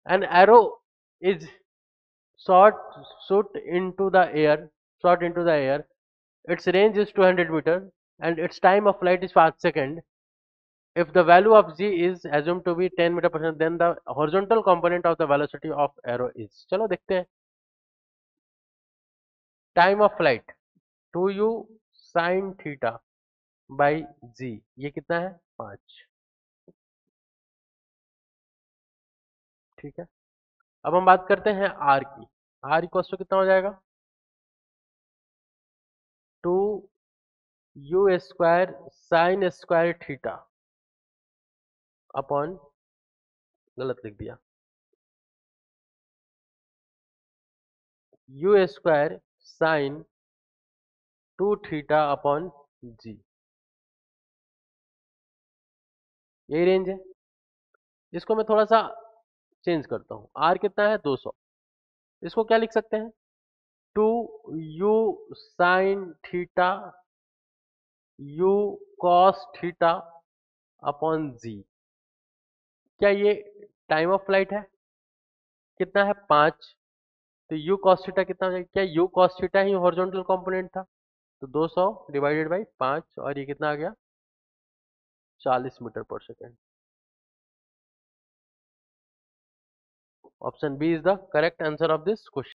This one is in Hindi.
An arrow is shot shoot into the air, shot into the air. Its range is 200 meter and its time of flight is 5 seconds. If the value of g is assumed to be 10 meter per second, then the horizontal component of the velocity of arrow is. चलो देखते हैं. Time of flight 2u sin theta by g, ये कितना है 5. ठीक है. अब हम बात करते हैं r की. r इक्वल टू कितना हो जाएगा 2u square sine square theta upon, गलत लिख दिया, u square sine 2 theta upon g. यही रेंज है. इसको मैं थोड़ा सा चेंज करता हूँ. r कितना है 200. इसको क्या लिख सकते हैं 2u sine theta u cos theta upon g. क्या ये टाइम ऑफ फ्लाइट है? कितना है 5. तो u cos थीटा कितना हो जाएगा? क्या u cos थीटा ही हॉरिजॉन्टल कंपोनेंट था? तो 200 डिवाइडेड बाई 5 और ये कितना आ गया 40 मीटर पर second. Option B is the correct answer of this question.